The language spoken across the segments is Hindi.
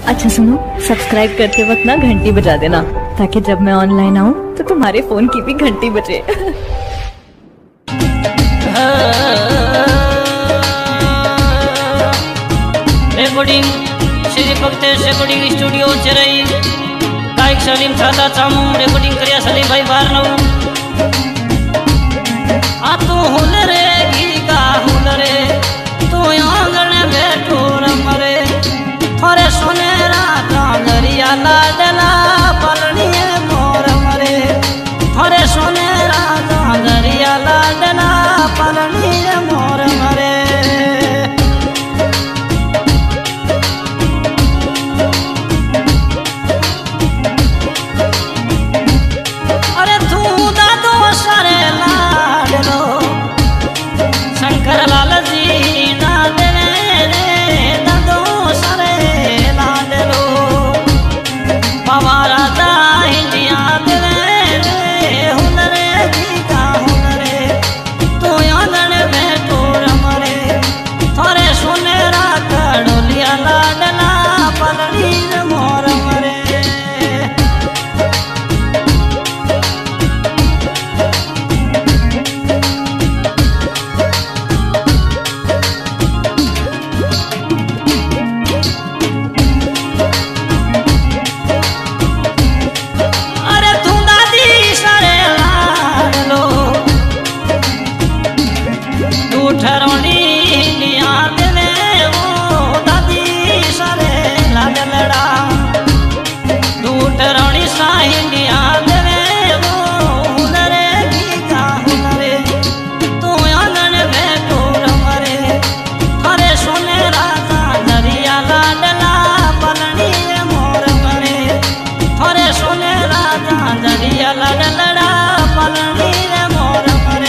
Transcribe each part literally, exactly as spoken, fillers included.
अच्छा सुनो, सब्सक्राइब करते वक्त ना घंटी बजा देना, ताकि जब मैं ऑनलाइन आऊँ तो तुम्हारे फोन की भी घंटी बजे। Recording Shri Bhaktesh recording studio Chirai, गायक सलीम सादा चामू, रेकॉर्डिंग करिया सलीम भाई बारनऊ। आ तू हुल रे घी का हुल रे, तू आंगण बैठो रमरे, थोरे सोनेरा कांगरिया लाडला पलनिए मोर मरे, थोरे सोनेरा कांगरिया लाडला पलनिए मोर मरे। अरे तू दादो सारे लाडलो शंकर लाल जी ना देवे रे, दादो सारे लाडलो बाबा राधा हिंदिया देवे रे, हुनरे गीता हुनरे तू आंगन बैठो रमरे, थोरे सोनेरा कड़ोलिया लाडला पलनी मोर मरे। अरे तू दादी सारे लाडलो, तू ठरोनी लिया देवे ओ दादी सारे लाडलड़ा, तू ठरोनी साहिंडिया देवे ओ हुनरे गीता हुनरे, तू आंगन बैठो रमरे, थोरे सोनेरा कांगरिया लाडला पलनी मोर मरे, थोरे सोनेरा कांगरिया लाडलड़ा पलनी मोर मरे।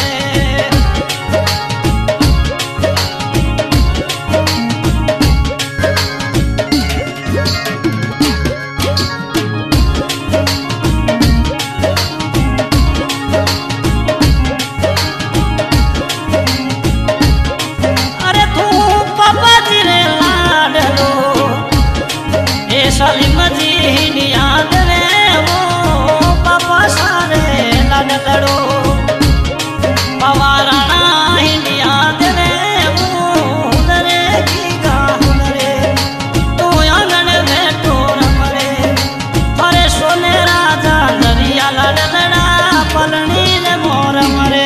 अरे तू पापा जी रे लाडलो, ए सलीम जी हिंदिया देवे वो पापा सारे लाडलड़ो, बाबा राणा हिंदिया देवे वो हुनरे गीता हुनरे, तू आंगन बैठो रमरे, थोरे सोनेरा कांगरिया लाडलड़ा पलनी मोर मरे।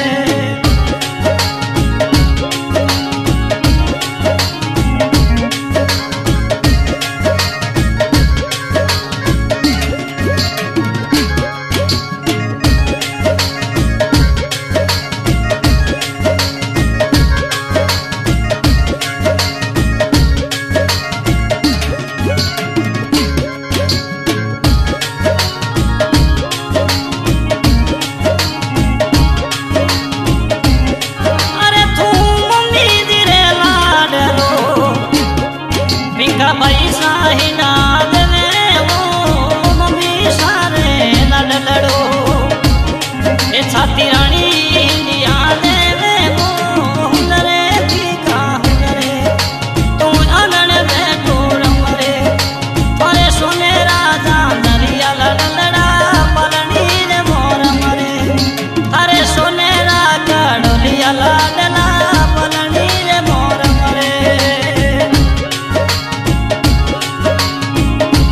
अरे तू मम्मी जी रे लाडलो, भिंगा पैसा ही ना देवे वो मम्मी सारे लाडलड़ो, ए छाती रानी हिंदिया देवे वो हुनरे गीता हुनरे, तू आंगन बैठो रमरे, थोरे सोनेरा कांगरिया लाडलड़ा पलनी मोर मरे, थारे सोनेरा कड़ोलिया लाडला पलनी मोर मरे।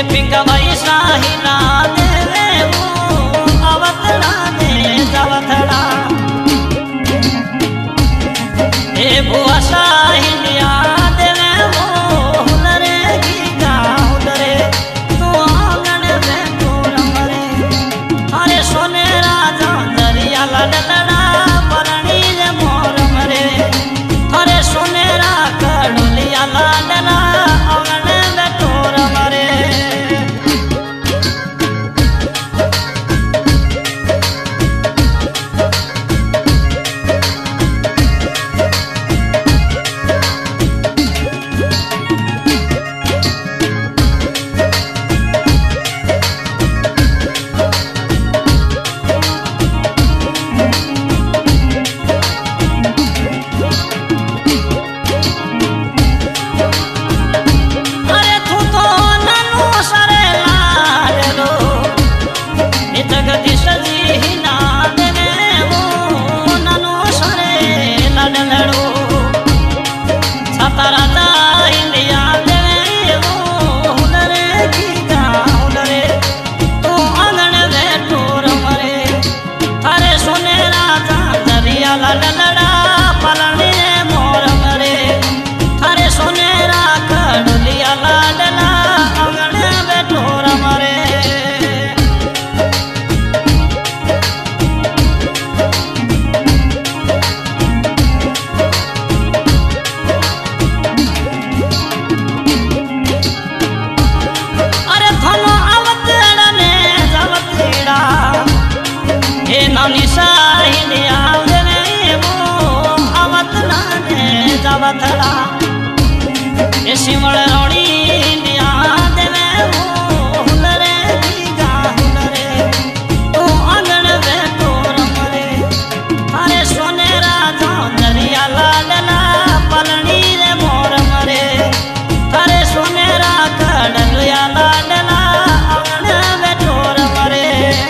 ए पिंका भाई साहिला देवे वो अवतरा दे जवथड़ा ए बुआ साहिलिया देवे वो हुलरे की गाँव दरे तू आंगन में तू रमरे अरे सोने राजा दरिया लड़लड़ा परणी रे मोर मरे अरे सोने रा कड़ोलिया लाडला आंगन में तू रमरे जवथड़ा ए सिमल रोड़ी लिया देवे वो हुलरे की गाँव दरे तू आंगन में तू रमरे अरे सोने राजा दरिया लाडला पलनी रे मोर मरे अरे सोने रा कड़लिया लाडला आंगन में तू रमरे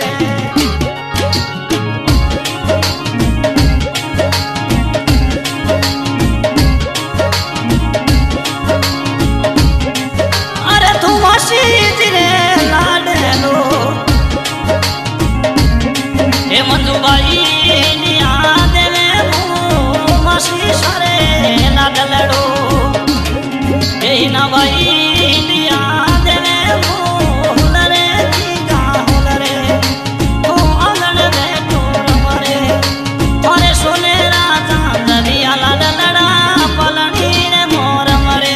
मंजूबाई लिया देवे वो मसी सरे लाडलड़ो यही ना भाई लिया देवे वो हुलरे की गाँव दरे तू आंगन में तू रमरे अरे सोने राजा दरिया लाडलड़ा पलनी रे मोर मरे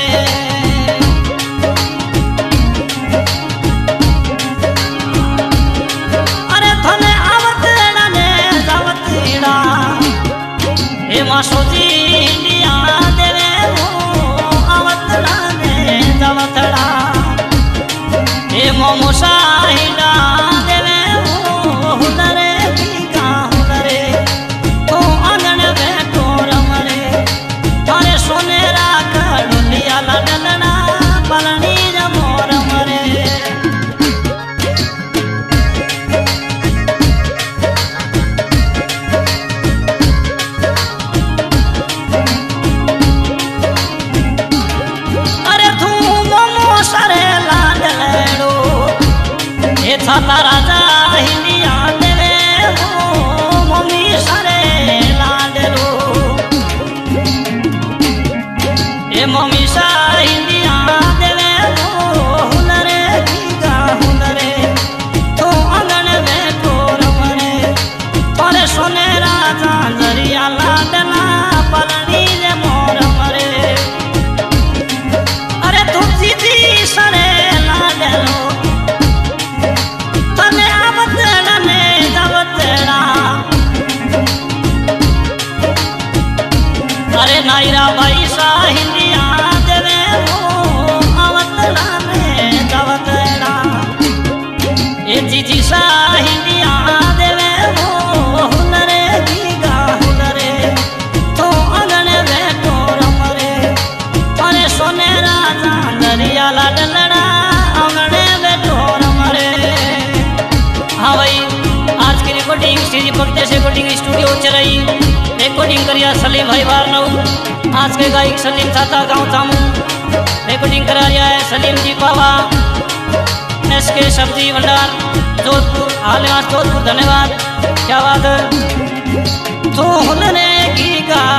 सोची लिया देवे वो अवतरा दे जवथड़ा ए मोमो साहिला देवे वो हुलरे की गाँव दरे तू आंगन में तू रमरे अरे सोने रा कड़ोलिया लाडलड़ा पलनी रे मोर मरे छाता राजा हिलिया देवे वो मम्मी सरे लाडलो ए मम्मी सा हिलिया देवे वो हुलरे की गाँव दरे तू आंगन में तू रमरे अरे सोने राजा दरिया लाडला पलनी रे मोर मरे अरे तू जीती सरे लाडलो अरे नायरा भाई साहिलिया देवे वो अवतरा में जवथड़ा ए जीजी साहिलिया देवे वो हुलरे की गाँव दरे तू आंगन में तू रमरे अरे सोने राजा दरिया लाडलड़ा आंगन में तू रमरे हाँ भाई आज की recording Shri Bhaktesh recording studio चलाई रिकॉर्डिंग करिया सलीम भाई बारनऊ आज के गायक सलीम चाचा गाँव चामू रिकॉर्डिंग करा रहा है सलीम जी पावा। के सब्जी भंडार जोधपुर हाल जोधपुर। धन्यवाद, क्या बात है। तो की गा